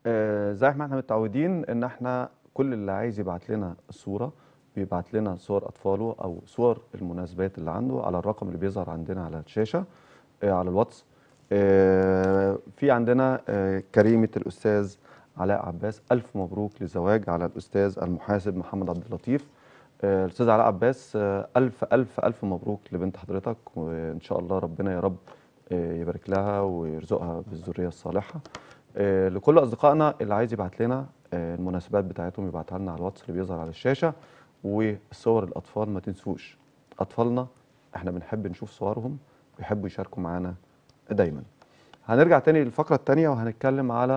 زي ما احنا متعودين ان احنا كل اللي عايز يبعت لنا الصورة بيبعت لنا صور اطفاله او صور المناسبات اللي عنده على الرقم اللي بيظهر عندنا على الشاشة على الواتس. في عندنا كريمة الأستاذ علاء عباس، ألف مبروك للزواج على الأستاذ المحاسب محمد عبد اللطيف. الأستاذ علاء عباس، ألف ألف ألف مبروك لبنت حضرتك، وإن شاء الله ربنا يا رب يبارك لها ويرزقها بالذرية الصالحة. لكل أصدقائنا اللي عايز يبعت لنا المناسبات بتاعتهم يبعتها لنا على الواتس اللي بيظهر على الشاشة. وصور الأطفال ما تنسوش، أطفالنا احنا بنحب نشوف صورهم، بيحبوا يشاركوا معانا دايما. هنرجع تاني للفقرة التانية وهنتكلم على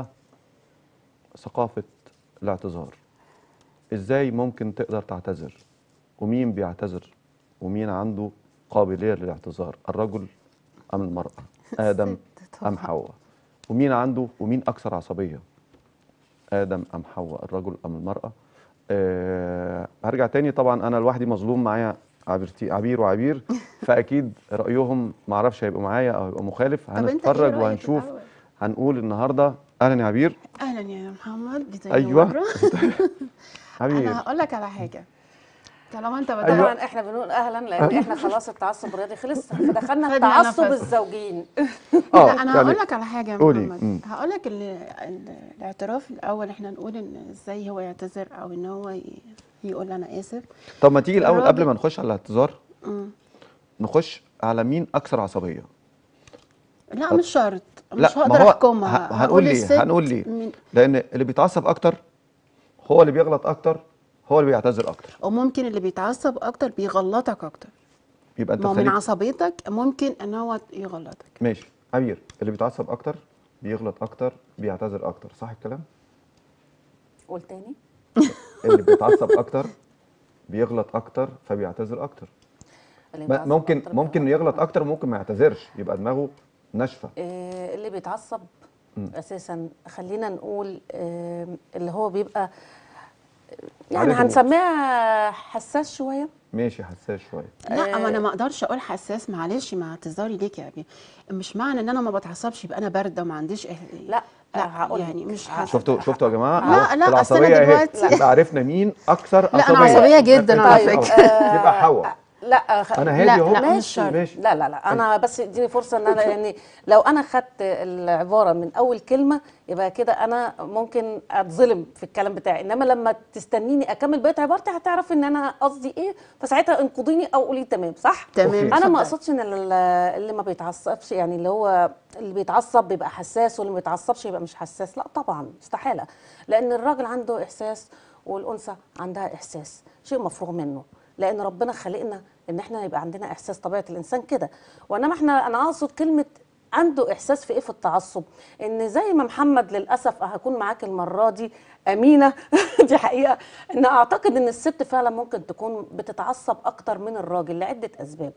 ثقافة الاعتذار. ازاي ممكن تقدر تعتذر، ومين بيعتذر، ومين عنده قابلية للاعتذار، الرجل أم المرأة، آدم أم حواء، ومين أكثر عصبية، آدم أم حواء، الرجل أم المرأة. هرجع تاني، طبعا أنا لوحدي مظلوم، معايا عبير وعبير فأكيد رأيهم معرفش هيبقوا معايا أو هيبقوا مخالف. هنتفرج وهنشوف. هنقول النهارده أهلا يا عبير. أهلا يا محمد، بداية أيوه مرة. عبير، أنا هقول لك على حاجة. طالما أنت أيوة. طبعا احنا بنقول اهلا لان احنا خلاص التعصب الرياضي خلص، فدخلنا التعصب الزوجين. لا انا هقول لك على حاجه يا قولي. محمد. هقول لك الاعتراف الاول، احنا نقول ان ازاي هو يعتذر او ان هو يقول انا اسف. طب ما تيجي الاول قبل ما نخش على الاعتذار نخش على مين اكثر عصبيه. لا مش شرط، لا مش هقدر احكمها. هنقول ليه لان اللي بيتعصب اكتر هو اللي بيغلط اكتر، هو اللي بيعتذر اكتر. وممكن اللي بيتعصب اكتر بيغلطك اكتر. يبقى انت من عصبيتك ممكن ان هو يغلطك. ماشي عبير، اللي بيتعصب اكتر بيغلط اكتر بيعتذر اكتر، صح الكلام؟ قول تاني. اللي بيتعصب اكتر بيغلط اكتر فبيعتذر اكتر. ممكن يغلط اكتر وممكن ما يعتذرش، يبقى دماغه ناشفه. اللي بيتعصب اساسا خلينا نقول اللي هو بيبقى يعني هنسميها حساس شويه. ماشي حساس شويه. لا ما انا ما اقدرش اقول حساس، معلش مع اعتذاري ليك يا ابي. مش معنى ان انا ما بتعصبش يبقى انا بارده وما عنديش لا لا يعني مش شفتوا يا جماعه؟ لا العصبيه اهي. يبقى عرفنا مين اكثر عصبيه. لا انا عصبيه جدا على فكره. يبقى حواء. لا انا هادي اهو. ماشي. لا انا بس اديني فرصه ان انا يعني لو انا خدت العباره من اول كلمه يبقى كده انا ممكن اتظلم في الكلام بتاعي، انما لما تستنيني اكمل بقيه عبارتي هتعرف ان انا قصدي ايه، فساعتها انقضيني او قولي تمام صح. تمام. انا ما اقصدش ان اللي ما بيتعصبش يعني اللي هو اللي بيتعصب بيبقى حساس واللي ما بيتعصبش يبقى مش حساس، لا طبعا استحاله، لان الراجل عنده احساس والانثى عندها احساس، شيء مفروغ منه، لان ربنا خلقنا ان احنا يبقى عندنا احساس، طبيعه الانسان كده. وانما انا اقصد كلمه عنده احساس في ايه في التعصب، ان زي ما محمد للاسف هكون معاك المره دي امينه دي حقيقه، ان اعتقد ان الست فعلا ممكن تكون بتتعصب اكتر من الراجل لعده اسباب.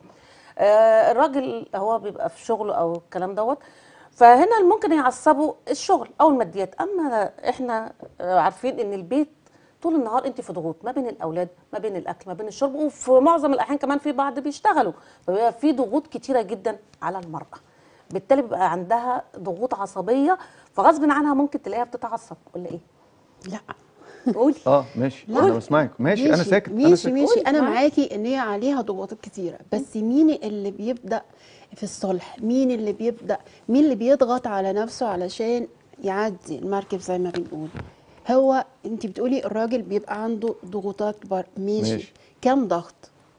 الراجل هو بيبقى في شغله او الكلام دوت، فهنا ممكن يعصبوا الشغل او الماديات، اما احنا عارفين ان البيت طول النهار انت في ضغوط ما بين الاولاد، ما بين الاكل، ما بين الشرب، وفي معظم الاحيان كمان في بعض بيشتغلوا، فبيبقى في ضغوط كتيره جدا على المراه، بالتالي بيبقى عندها ضغوط عصبيه، فغصب عنها ممكن تلاقيها بتتعصب ولا ايه؟ لا قولي. ماشي انا بسمعك. ماشي انا ساكت. ماشي انا معاكي ان هي عليها ضغوطات كتيره، بس مين اللي بيبدا في الصلح؟ مين اللي بيضغط على نفسه علشان يعدي المركب زي ما بنقول؟ هو انت بتقولي الراجل بيبقى عنده ضغوطات ماشي. كم ضغط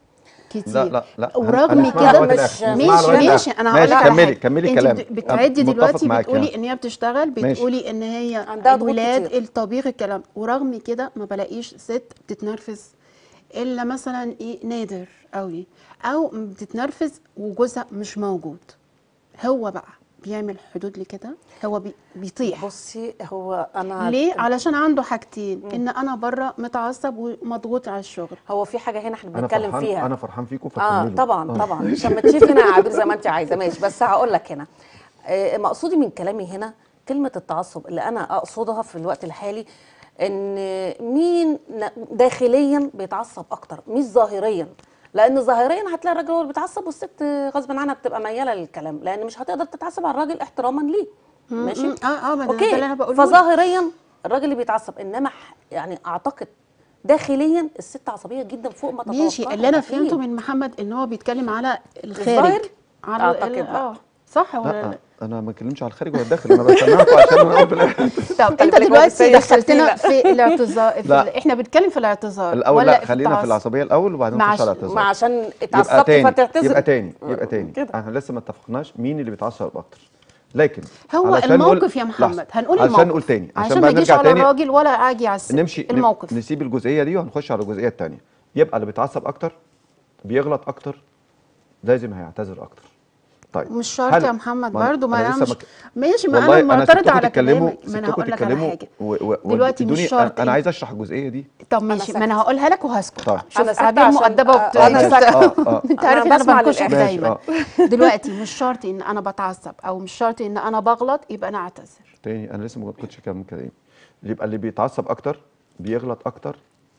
كتير. لا ورغم كده ماشي انا هقول لك كملي كلام. انت بتعدي دلوقتي بتقولي ان هي بتشتغل، بتقولي ان هي عندها الولاد الطبيخ الكلام، ورغم كده ما بلاقيش ست بتتنرفز الا مثلا ايه نادر قوي، او بتتنرفز وجوزها مش موجود. هو بقى بيعمل حدود لكده، هو بيطيح. بصي هو انا ليه؟ علشان عنده حاجتين، ان انا بره متعصب ومضغوط على الشغل. هو في حاجه هنا احنا بنتكلم فيها، انا فرحان فيكم فكملوا. طبعا عشان ما تشوفي هنا يا عبير زي ما انت عايزه، ماشي، بس هقول لك هنا مقصودي من كلامي هنا كلمه التعصب اللي انا اقصدها في الوقت الحالي، ان مين داخليا بيتعصب اكتر مش ظاهريا، لان ظاهريا هتلاقي الراجل هو اللي بيتعصب والست غصب عنها بتبقى مياله للكلام، لان مش هتقدر تتعصب على الراجل احتراما ليه. ماشي اوكي. ده اللي انا بقوله. فظاهريا الراجل اللي بيتعصب، انما يعني اعتقد داخليا الست عصبيه جدا فوق ما تتوقع. ماشي. اللي انا أكيد. فهمته من محمد ان هو بيتكلم على الظاهر؟ الخارج، على أعتقد لا. صح ولا لا لا؟ انا ما بتكلمش على الخارج ولا الداخل، انا بسمعكم عشان انا اقول طب خلي انت بالك هو دلوقتي بيسيح دخلتنا كتير. في الاعتذار لا. احنا بنتكلم في الاعتذار الاول ولا لا، في خلينا في التعصب؟ العصبيه الاول وبعدين مع نخش على ش- الاعتذار. ما عشان يبقى اتعصبت تاني فتعتذر. يبقى تاني كده. احنا لسه ما اتفقناش مين اللي بيتعصب اكتر. لكن هو علشان نقول الموقف يا محمد، لحظة، هنقول علشان الموقف نقول تاني عشان بقى ما يجيش نرجع على تاني الراجل ولا اجي على الست. نمشي الموقف. نسيب الجزئيه دي وهنخش على الجزئيه الثانيه. يبقى اللي بيتعصب اكتر بيغلط اكتر لازم هيعتذر اكتر. طيب مش شرط يا محمد برضه، ما انا لسه مش ماشي، ما والله انا معترضه سبتكم على تتكلموا كلامك. ما انا هقول لك على تتكلموا حاجه دلوقتي. مش وادوني شرط انا عايز اشرح الجزئيه دي. طب ماشي، ساكتة. ما انا هقولها لك وهسكت. طيب. شوف أنا ساكتة عبير عشان- مؤدبه أنا ساكتة. انت عارف ان انا بسمع بنكشك للآخر. ماشي، دايما. دلوقتي مش شرط ان انا بتعصب او مش شرط ان انا بغلط يبقى انا اعتذر. تاني انا لسه ما كنتش كلام كلامي. يبقى اللي بيتعصب اكتر بيغلط اكتر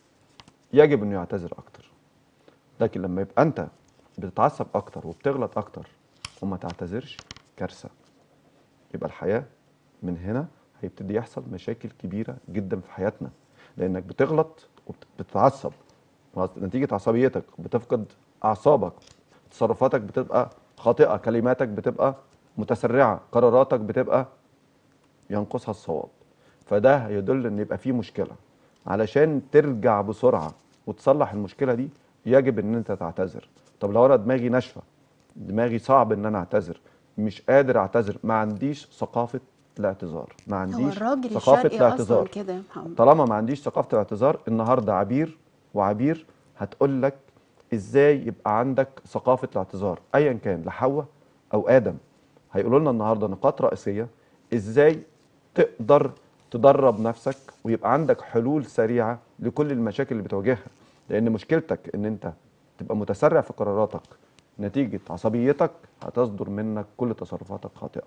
يجب انه يعتذر اكتر. لكن لما يبقى انت بتتعصب اكتر وبتغلط اكتر وما تعتذرش، كارثه. يبقى الحياه من هنا هيبتدي يحصل مشاكل كبيره جدا في حياتنا، لانك بتغلط وبتتعصب، نتيجه عصبيتك بتفقد اعصابك، تصرفاتك بتبقى خاطئه، كلماتك بتبقى متسرعه، قراراتك بتبقى ينقصها الصواب. فده هيدل ان يبقى فيه مشكله. علشان ترجع بسرعه وتصلح المشكله دي يجب ان انت تعتذر. طب لو انا دماغي ناشفه، دماغي صعب ان انا اعتذر، مش قادر اعتذر، ما عنديش ثقافه الاعتذار، ما هو عنديش الراجل ثقافه الشرقي اصلا الاعتذار. كده يا محمد. طالما ما عنديش ثقافه الاعتذار، النهارده عبير هتقول لك ازاي يبقى عندك ثقافه الاعتذار، ايا كان لحواء او ادم. هيقولوا لنا النهارده نقاط رئيسيه ازاي تقدر تدرب نفسك ويبقى عندك حلول سريعه لكل المشاكل اللي بتواجهها. لان مشكلتك ان انت تبقى متسرع في قراراتك، نتيجه عصبيتك هتصدر منك كل تصرفاتك خاطئه.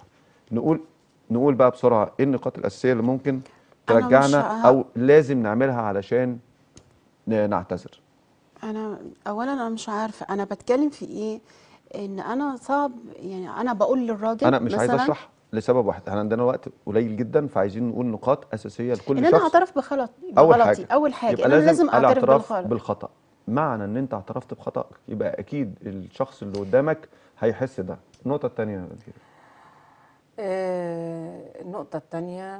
نقول بقى بسرعه ايه النقاط الاساسيه اللي ممكن أنا ترجعنا مش او لازم نعملها علشان نعتذر. انا اولا انا مش عارفه انا بتكلم في ايه. ان انا صعب يعني انا بقول للراجل انا مش عايز مثلا اشرح لسبب واحد، احنا عندنا وقت قليل جدا، فعايزين نقول نقاط اساسيه لكل ان شخص. انا اعترف بغلطي. اول حاجه ان يبقى انا لازم اعترف الاعتراف بالغلط. بالخطا. معنى ان انت اعترفت بخطأك يبقى اكيد الشخص اللي قدامك هيحس ده. النقطه الثانيه النقطه الثانيه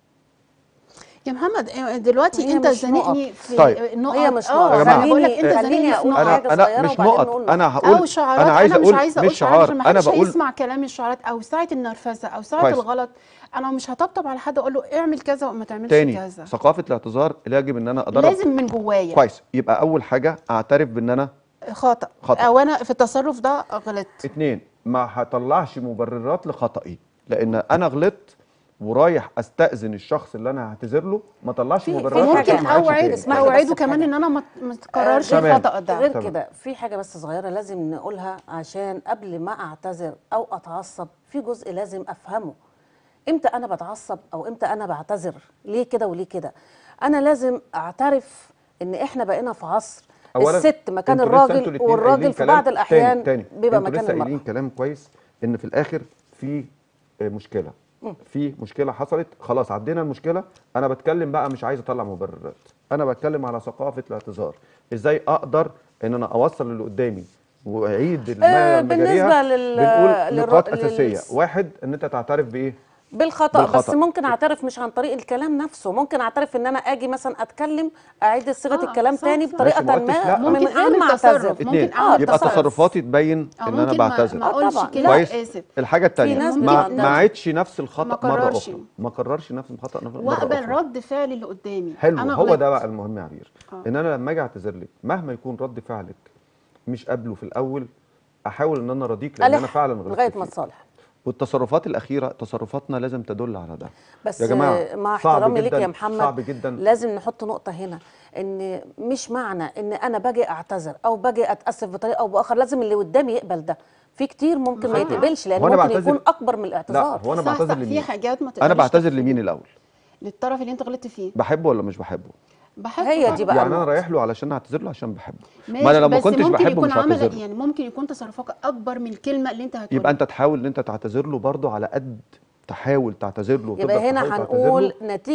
يا محمد دلوقتي هي انت مش زنقني نقط. في طيب. نقط. هي مش اه نقط. انا بقول لك انت خليني زنقني في أقول نقط. حاجة صغيرة انا مش وبعدين نقط، نقول انا نقط. هقول او شعارات. انا عايز مش اقول عايزه مش اقول شعارات شعار، عشان ما انا حدش بقول هيسمع كلام الشعارات او ساعه النرفزه او ساعه كويس. الغلط. انا مش هطبطب على حد اقول له اعمل كذا وما تعملش تاني كذا. ثقافه الاعتذار اللي يجب ان انا ادرب. لازم من جوايا. كويس. يبقى اول حاجه اعترف بان انا خطأ خطأ. او انا في التصرف ده غلطت. 2 ما هطلعش مبررات لخطئي، لان انا غلطت ورايح استاذن الشخص اللي انا هعتذر له ما طلعش في مبررات حاجة عشان ممكن ما عادش اوعد تاني. اسمح لي بس اوعده في كمان حاجة. ان انا ما تكررش تمام. الخطأ ده. غير تمام. كده في حاجه بس صغيره لازم نقولها عشان قبل ما اعتذر او اتعصب في جزء لازم افهمه. امتى انا بتعصب او امتى انا بعتذر، ليه كده وليه كده. انا لازم اعترف ان احنا بقينا في عصر أولاً الست مكان انتوا لسه انتوا الراجل الاتنين والراجل قايلين في كلام بعض الاحيان تاني. بيبقى انتوا مكان لسه قايلين المرأة. كلام كويس ان في الاخر في مشكله. في مشكله حصلت، خلاص عدينا المشكله. انا بتكلم بقى مش عايز اطلع مبررات، انا بتكلم على ثقافه الاعتذار. ازاي اقدر ان انا اوصل اللي قدامي واعيد المجاريه. بالنسبة بنقول نقاط لل- اساسيه. واحد ان انت تعترف بايه؟ بالخطأ. بس بالخطأ. ممكن اعترف مش عن طريق الكلام نفسه، ممكن اعترف ان انا اجي مثلا اتكلم اعيد صيغه الكلام صح، تاني صح. بطريقه ماشي، ما قلتش ما لا. من ممكن غير أعمل ما اعتذر. تصرف. ممكن اتنين أعمل يبقى تصرف. تصرفاتي تبين أو ان انا ممكن بعتذر. ما اقولش طبعاً. كده كويس. اسف. الحاجه الثانيه ناس ممكن ما ناس عادش نفس ما الخطا مره كررش. اخرى، ما كررش نفس الخطا مره واقبل اخرى. رد فعل اللي قدامي. حلو. انا هو غلطت. ده بقى المهم يا عبير. ان انا لما اجي اعتذر لك مهما يكون رد فعلك مش قابله في الاول، احاول ان انا ارضيك لان انا ألح فعلا غلطت لغايه ما فيه. تصالح. والتصرفات الاخيره تصرفاتنا لازم تدل على ده. بس يا جماعه مع صعب احترامي ليك جداً، يا محمد صعب جدا. لازم نحط نقطه هنا، ان مش معنى ان انا باجي اعتذر او باجي اتاسف بطريقه او باخر لازم اللي قدامي يقبل ده. في كتير ممكن ما يتقبلش لان هو أنا ممكن بعتذر- يكون اكبر من لا الاعتذار. هو انا صح، بعتذر صح. في لمين؟ حاجات ما انا تقدريش بعتذر تغفري. لمين الاول؟ للطرف اللي انت غلطت فيه. بحبه ولا مش بحبه؟ بحب هي طبعاً. دي بقى يعني انا النقطة. رايح له علشان اعتذر له عشان بحبه. ماشي، ما انا لو ما بس كنتش ممكن بحبه يكون مش هعتذر له. يعني ممكن يكون تصرفك اكبر من الكلمه اللي انت هتقولها. يبقى انت تحاول ان انت تعتذر له برضه على قد تحاول تعتذر له يبقى وتفضل هنا تحاول تعتذر هنقول له. نتيجه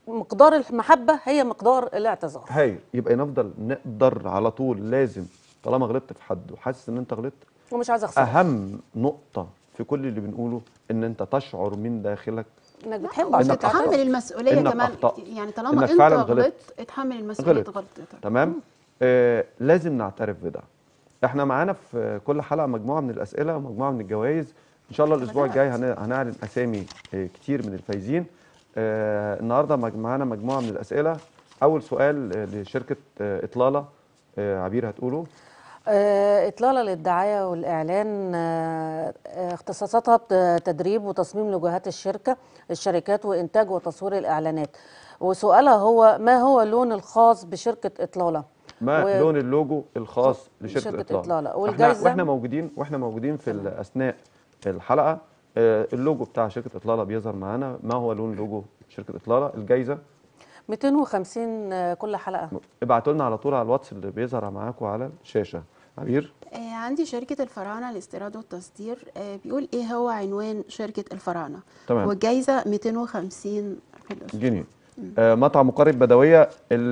مقدار المحبه هي مقدار الاعتذار. هاي يبقى نقدر على طول لازم طالما غلطت في حد وحاسس ان انت غلطت، ومش عايزه اخسرك، اهم نقطه في كل اللي بنقوله ان انت تشعر من داخلك انك لا، بتحب عشان إنك وتتحمل أخطأت. المسؤوليه إنك كمان. أخطأت. يعني طالما إنك انت فعلاً غلطت. غلطت اتحمل المسؤوليه غلط. غلطتك. تمام. لازم نعترف بده. احنا معانا في كل حلقه مجموعه من الاسئله ومجموعه من الجوائز. ان شاء الله الاسبوع الجاي هنعلن اسامي كتير من الفايزين. النهارده معانا مجموعه من الاسئله. اول سؤال لشركه اطلاله. عبير هتقوله. إطلالة للدعاية والإعلان، اختصاصاتها تدريب وتصميم لوجوهات الشركات وإنتاج وتصوير الإعلانات. وسؤالها هو ما هو اللون الخاص بشركة إطلالة؟ ما لون اللوجو الخاص لشركه شركة إطلالة. اطلاله؟ والجايزة واحنا موجودين في اثناء الحلقه. اللوجو بتاع شركه اطلاله بيظهر معانا. ما هو لون لوجو شركه اطلاله؟ الجايزه 250 كل حلقة. ابعتوا لنا على طول على الواتس اللي بيظهر معاكم على الشاشه. عبير. عندي شركة الفراعنة للاستيراد والتصدير. بيقول ايه هو عنوان شركة الفراعنة؟ تمام. والجايزة 250 في الأسبوع. جنيه. مطعم قرية بدوية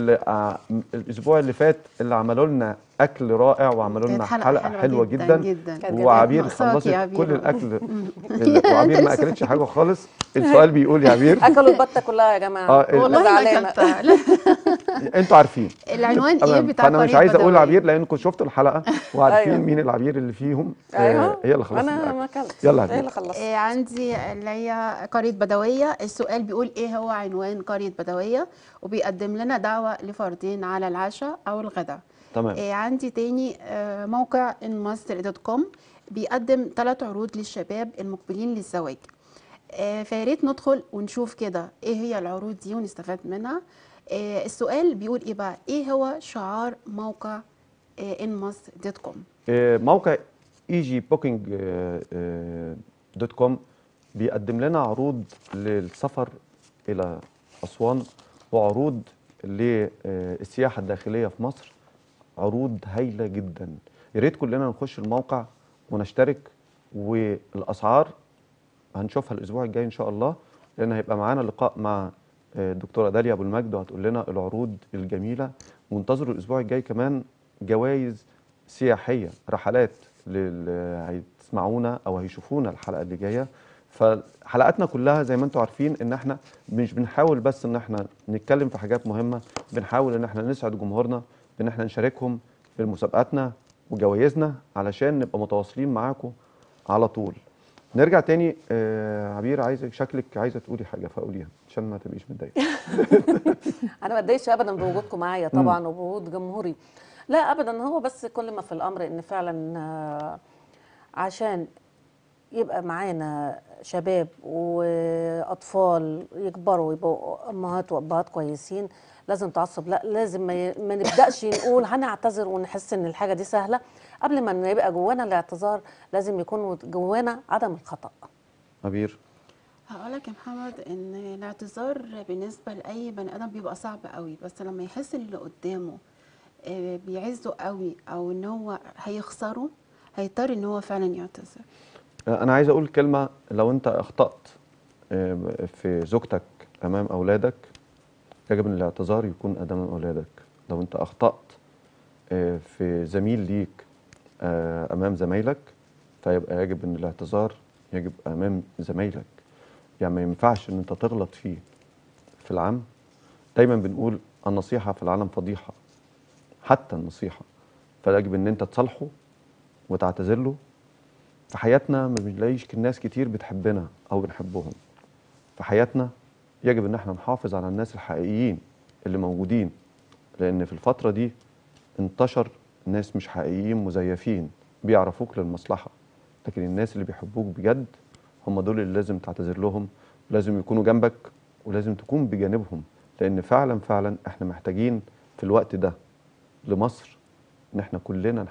الأسبوع اللي فات اللي عملوا لنا أكل رائع وعملوا كانت لنا حلقة حلقة حلوة جدا جدا. جدا. وعبير ناقصاكي خلصت يا عبير. كل الأكل. وعبير ما أكلتش حاجة خالص. السؤال بيقول يا عبير. أكلوا البتة كلها يا جماعة. والله ما زعلانة. اكلتها. لا. أنتوا عارفين العنوان ايه تمام. بتاع فأنا مش قرية عايز أقول بدوية؟ عبير لأنكم شفتوا الحلقة وعارفين أيوة. مين العبير اللي فيهم. أيوه هي اللي خلصت أنا الأكل. ما أكلت. يلا هي اللي عبير. خلصت. عندي اللي هي قرية بدوية. السؤال بيقول ايه هو عنوان قرية بدوية؟ وبيقدم لنا دعوة لفردين على العشاء او الغداء. تمام. عندي تاني موقع inmaster.com بيقدم 3 عروض للشباب المقبلين للزواج. فياريت ندخل ونشوف كده ايه هي العروض دي ونستفاد منها. السؤال بيقول ايه بقى؟ ايه هو شعار موقع inmaster.com؟ موقع egybooking.com بيقدم لنا عروض للسفر إلى أسوان وعروض للسياحة الداخلية في مصر. عروض هايلة جدا. يا ريت كلنا نخش الموقع ونشترك. والأسعار هنشوفها الأسبوع الجاي إن شاء الله، لأن هيبقى معانا لقاء مع الدكتورة داليا أبو المجد وهتقول لنا العروض الجميلة. وانتظروا الأسبوع الجاي كمان جوائز سياحية، رحلات هيسمعونا أو هيشوفونا الحلقة اللي جاية. فحلقاتنا كلها زي ما انتم عارفين ان احنا مش بنحاول بس ان احنا نتكلم في حاجات مهمة، بنحاول ان احنا نسعد جمهورنا بان احنا نشاركهم في مسابقاتنا وجوائزنا علشان نبقى متواصلين معاكم على طول. نرجع تاني. عبير شكلك عايزة تقولي حاجة فقوليها عشان ما تبقيش متضايقة. انا ما اتضايقش ابدا بوجودكم معايا طبعا وبوجود جمهوري. لا ابدا، هو بس كل ما في الامر ان فعلا عشان يبقى معانا شباب واطفال يكبروا يبقوا امهات وابهات كويسين، لازم تعصب. لا، لازم ما نبداش نقول هنعتذر ونحس ان الحاجه دي سهله. قبل ما يبقى جوانا الاعتذار لازم يكون جوانا عدم الخطا. عبير. هقولك يا محمد ان الاعتذار بالنسبه لاي بني ادم بيبقى صعب قوي، بس لما يحس ان اللي قدامه بيعزه قوي او ان هو هيخسره هيضطر ان هو فعلا يعتذر. انا عايز اقول كلمة. لو انت اخطأت في زوجتك امام اولادك يجب ان الاعتذار يكون امام اولادك. لو انت اخطأت في زميل ليك امام زمايلك فيبقى يجب ان الاعتذار يجب امام زمايلك. يعني ما ينفعش ان انت تغلط فيه. في العام دايما بنقول النصيحة في العالم فضيحة، حتى النصيحة. فيجب ان انت تصالحه وتعتذر له. في حياتنا ما بنلاقيش ناس كتير بتحبنا او بنحبهم. في حياتنا يجب ان احنا نحافظ على الناس الحقيقيين اللي موجودين، لان في الفترة دي انتشر ناس مش حقيقيين مزيفين بيعرفوك للمصلحة. لكن الناس اللي بيحبوك بجد هم دول اللي لازم تعتذر لهم، ولازم يكونوا جنبك، ولازم تكون بجانبهم. لان فعلا فعلا احنا محتاجين في الوقت ده لمصر ان احنا كلنا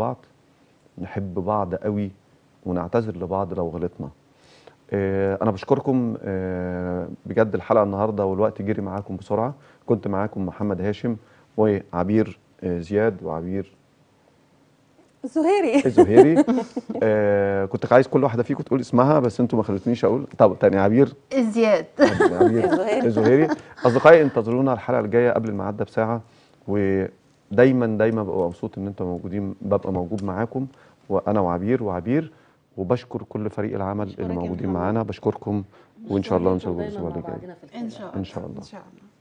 نحب بعض قوي ونعتذر لبعض لو غلطنا. انا بشكركم بجد. الحلقة النهاردة والوقت جري معاكم بسرعة. كنت معاكم محمد هاشم وعبير زياد وعبير زهيري. زهيري. كنت عايز كل واحده فيكم تقول اسمها بس انتوا ما خلتنيش اقول. طب تاني عبير. زياد. عبير زهيري. اصدقائي انتظرونا الحلقه الجايه قبل الميعاد ده بساعه، ودايما ببقى مبسوط ان انتوا موجودين، ببقى موجود معاكم وانا وعبير، وبشكر كل فريق العمل اللي موجودين معانا، بشكركم، وان شاء الله نشوفكم الاسبوع اللي جاي. ان شاء الله. ان شاء الله. ان شاء الله.